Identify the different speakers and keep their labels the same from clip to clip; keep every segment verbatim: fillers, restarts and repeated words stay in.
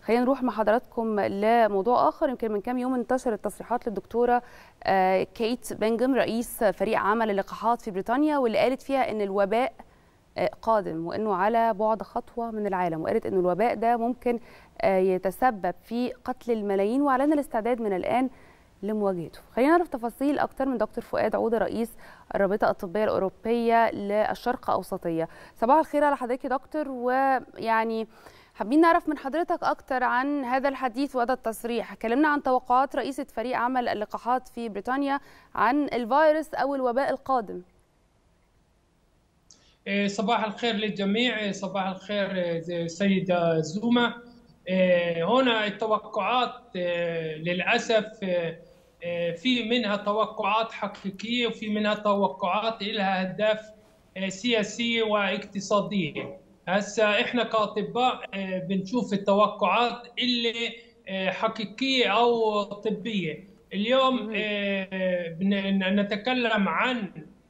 Speaker 1: خلينا نروح مع حضراتكم لموضوع آخر. يمكن من كام يوم انتشرت تصريحات للدكتورة كيت بنجم رئيس فريق عمل اللقاحات في بريطانيا، واللي قالت فيها إن الوباء قادم وإنه على بعد خطوة من العالم، وقالت إن الوباء ده ممكن يتسبب في قتل الملايين وعلينا الاستعداد من الآن لمواجهته. خلينا نعرف تفاصيل أكتر من دكتور فؤاد عودة رئيس الرابطة الطبية الأوروبية للشرق أوسطية. صباح الخير على حضرتك يا دكتور، ويعني حابين نعرف من حضرتك أكتر عن هذا الحديث وهذا التصريح. كلمنا عن توقعات رئيسة فريق عمل اللقاحات في بريطانيا عن الفيروس أو الوباء القادم.
Speaker 2: صباح الخير للجميع. صباح الخير سيدة زوما. هنا التوقعات للأسف في منها توقعات حقيقية وفي منها توقعات لها أهداف سياسية واقتصادية. هسا احنا كاطباء بنشوف التوقعات اللي حقيقية أو طبية. اليوم نتكلم عن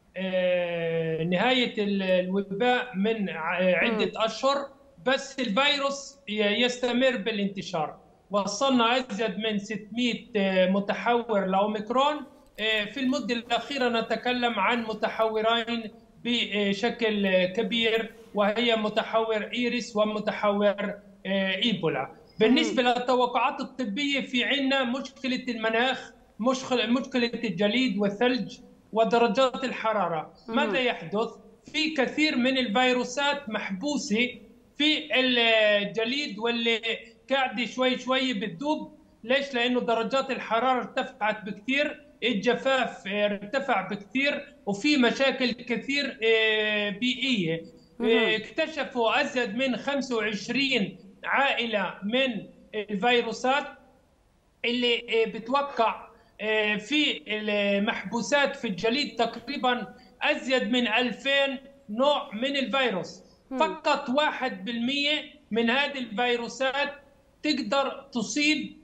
Speaker 2: نهاية الوباء من عدة أشهر، بس الفيروس يستمر بالانتشار. وصلنا أزيد من ستمئة متحور لأوميكرون. في المدة الأخيرة نتكلم عن متحورين بشكل كبير، وهي متحور إيريس ومتحور إيبولا. بالنسبة للتوقعات الطبية، في عنا مشكلة المناخ، مشكلة الجليد والثلج ودرجات الحرارة. ماذا يحدث؟ في كثير من الفيروسات محبوسة في الجليد واللي قاعدة شوي شوي بتذوب. ليش؟ لأنه درجات الحرارة ارتفعت بكثير، الجفاف ارتفع بكثير، وفي مشاكل كثير بيئية. اكتشفوا أزيد من خمسة وعشرين عائلة من الفيروسات اللي بتوقع في المحبوسات في الجليد تقريبا أزيد من ألفين نوع من الفيروس. فقط واحد بالمئة من هذه الفيروسات تقدر تصيب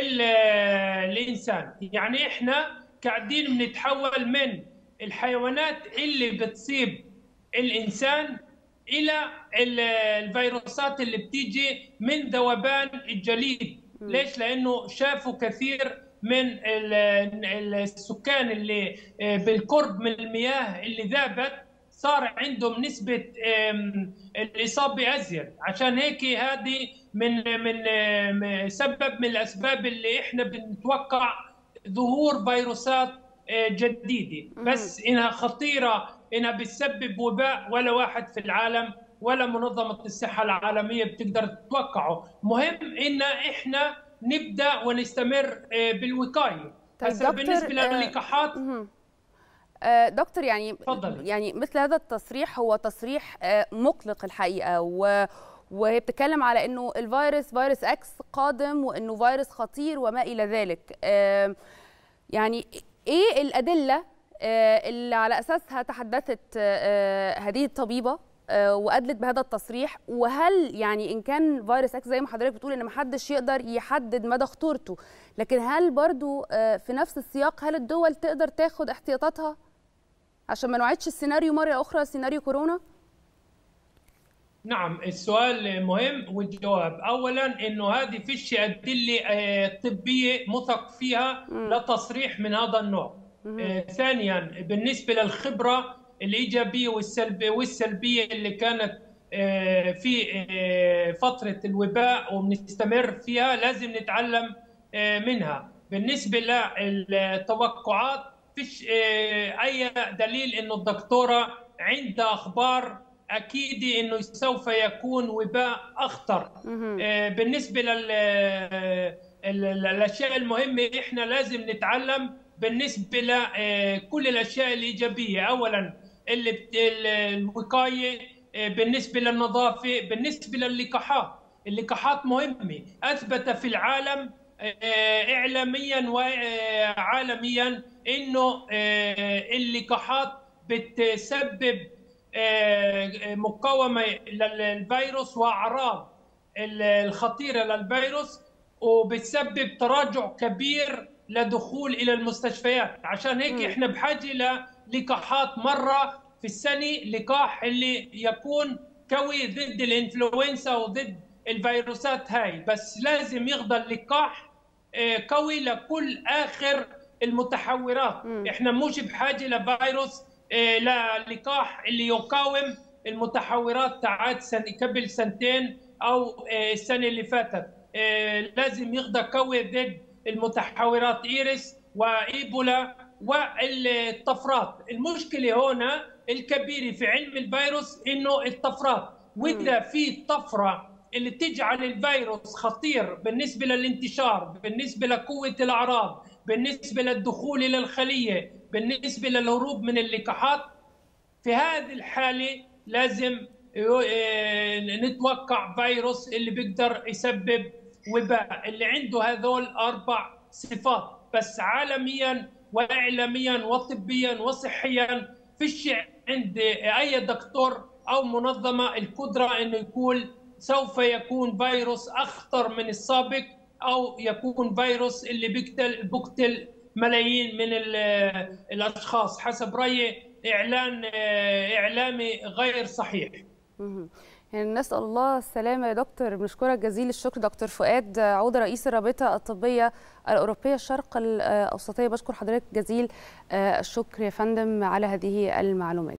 Speaker 2: الإنسان. يعني إحنا قاعدين بنتحول من الحيوانات اللي بتصيب الإنسان إلى الفيروسات اللي بتيجي من ذوبان الجليد. ليش؟ لأنه شافوا كثير من السكان اللي بالقرب من المياه اللي ذابت صار عندهم نسبة الإصابة أزيد. عشان هيك هذه من من سبب من الأسباب اللي إحنا بنتوقع ظهور فيروسات جديدة. بس إنها خطيرة، إنها بتسبب وباء، ولا واحد في العالم ولا منظمة الصحة العالمية بتقدر تتوقعه. مهم إن إحنا نبدأ ونستمر بالوقاية.
Speaker 1: طيب دكتور،
Speaker 2: بالنسبة للقاحات
Speaker 1: دكتور، يعني
Speaker 2: فضل.
Speaker 1: يعني مثل هذا التصريح هو تصريح مقلق الحقيقة، و وهي بتتكلم على انه الفيروس فيروس اكس قادم وانه فيروس خطير وما الى ذلك. يعني ايه الادله اللي على اساسها تحدثت هذه الطبيبه وادلت بهذا التصريح؟ وهل يعني ان كان فيروس اكس زي ما حضرتك بتقول ان ما حدش يقدر يحدد مدى خطورته، لكن هل برضو في نفس السياق هل الدول تقدر تاخد احتياطاتها عشان ما نعيدش السيناريو مره اخرى، سيناريو كورونا؟
Speaker 2: نعم، السؤال مهم والجواب. اولا انه هذه فيش ادله طبيه مثق فيها لتصريح من هذا النوع. ثانيا بالنسبه للخبره الايجابيه والسلبيه والسلبيه اللي كانت في فتره الوباء وبنستمر فيها، لازم نتعلم منها. بالنسبه للتوقعات فيش اي دليل انه الدكتوره عندها اخبار اكيد انه سوف يكون وباء اخطر. بالنسبه للاشياء المهمه احنا لازم نتعلم بالنسبه لكل الاشياء الايجابيه. اولا الوقايه، بالنسبه للنظافه، بالنسبه للقاحات. اللقاحات مهمه، اثبت في العالم اعلاميا وعالميا انه اللقاحات بتسبب مقاومه للفيروس واعراض الخطيره للفيروس، وبتسبب تراجع كبير لدخول الى المستشفيات. عشان هيك م. احنا بحاجه للقاحات مره في السنه، لقاح اللي يكون قوي ضد الانفلونزا وضد الفيروسات هاي، بس لازم يفضل لقاح قوي لكل آخر المتحورات. م. احنا مش بحاجة لفيروس للقاح اللي يقاوم المتحورات تاعت سنة قبل سنتين أو السنة اللي فاتت. لازم يفضل قوي ضد المتحورات إيريس وإيبولا والطفرات. المشكلة هنا الكبيرة في علم الفيروس إنه الطفرات، وإذا في طفرة اللي تجعل الفيروس خطير بالنسبة للانتشار، بالنسبة لقوة الأعراض، بالنسبة للدخول إلى الخلية، بالنسبة للهروب من اللقاحات، في هذه الحالة لازم نتوقع فيروس اللي بيقدر يسبب وباء، اللي عنده هذول أربع صفات. بس عالميا وإعلاميا وطبيا وصحيا فيش عند أي دكتور أو منظمة القدرة إنه يقول سوف يكون فيروس أخطر من السابق أو يكون فيروس اللي بيقتل بيقتل ملايين من الأشخاص. حسب رأيي إعلان إعلامي غير صحيح.
Speaker 1: يعني نسأل الله السلامة يا دكتور. بنشكرك جزيل الشكر دكتور فؤاد عودة رئيس الرابطة الطبية الأوروبية الشرق الأوسطية. بشكر حضرتك جزيل الشكر يا فندم على هذه المعلومات.